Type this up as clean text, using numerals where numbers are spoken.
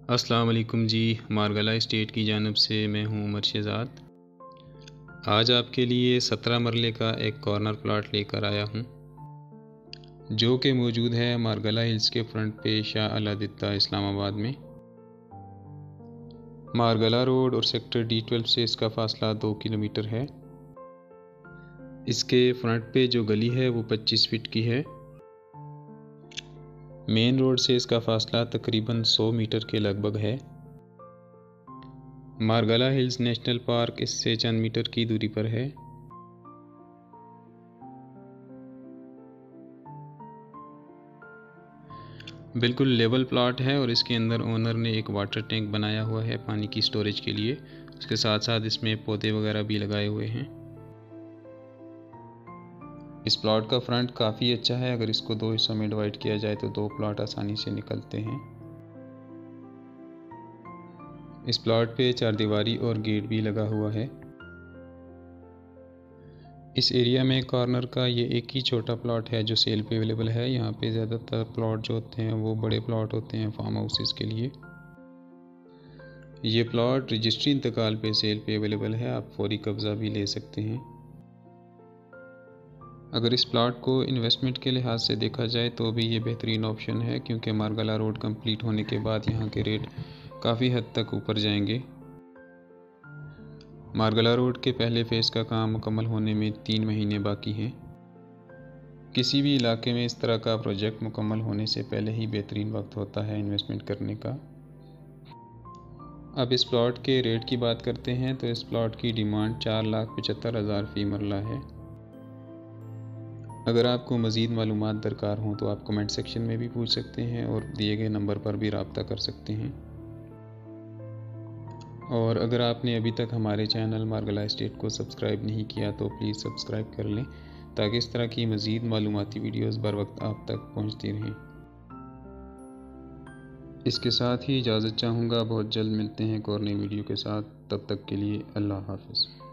अस्सलाम वालेकुम जी। मारगला इस्टेट की जानब से मैं हूँ उमर शहज़ाद। आज आपके लिए 17 मरले का एक कॉर्नर प्लाट लेकर आया हूँ, जो कि मौजूद है मारगला हिल्स के फ्रंट पे शाह अलादित्ता इस्लामाबाद में। मारगला रोड और सेक्टर D12 से इसका फासला 2 किलोमीटर है। इसके फ्रंट पे जो गली है वो 25 फीट की है। मेन रोड से इसका फासला तकरीबन 100 मीटर के लगभग है। मारगला हिल्स नेशनल पार्क इससे चंद मीटर की दूरी पर है। बिल्कुल लेवल प्लॉट है और इसके अंदर ओनर ने एक वाटर टैंक बनाया हुआ है पानी की स्टोरेज के लिए। उसके साथ साथ इसमें पौधे वगैरह भी लगाए हुए हैं। इस प्लॉट का फ्रंट काफ़ी अच्छा है। अगर इसको 2 हिस्सों में डिवाइड किया जाए तो 2 प्लॉट आसानी से निकलते हैं। इस प्लॉट पे 4 दीवारी और गेट भी लगा हुआ है। इस एरिया में कॉर्नर का ये एक ही छोटा प्लॉट है जो सेल पे अवेलेबल है। यहाँ पे ज़्यादातर प्लॉट जो होते हैं वो बड़े प्लॉट होते हैं फार्म हाउसेस के लिए। ये प्लॉट रजिस्ट्री इंतकाल पे सेल पे अवेलेबल है, आप फौरी कब्ज़ा भी ले सकते हैं। अगर इस प्लॉट को इन्वेस्टमेंट के लिहाज से देखा जाए तो भी ये बेहतरीन ऑप्शन है, क्योंकि मारगला रोड कंप्लीट होने के बाद यहाँ के रेट काफ़ी हद तक ऊपर जाएंगे। मारगला रोड के पहले फ़ेज़ का काम मुकम्मल होने में 3 महीने बाकी हैं। किसी भी इलाके में इस तरह का प्रोजेक्ट मुकम्मल होने से पहले ही बेहतरीन वक्त होता है इन्वेस्टमेंट करने का। अब इस प्लॉट के रेट की बात करते हैं तो इस प्लॉट की डिमांड 4,75,000 फ़ी मरला है। अगर आपको मज़ीद मालूमात दरकार हों तो आप कमेंट सेक्शन में भी पूछ सकते हैं और दिए गए नंबर पर भी रब्ता कर सकते हैं। और अगर आपने अभी तक हमारे चैनल मारगला इस्टेट को सब्सक्राइब नहीं किया तो प्लीज़ सब्सक्राइब कर लें, ताकि इस तरह की मज़ीद मालूमाती वीडियोस बर वक्त आप तक पहुंचती रहें। इसके साथ ही इजाज़त चाहूँगा। बहुत जल्द मिलते हैं एक और नई वीडियो के साथ। तब तक के लिए अल्लाह हाफ़िज़।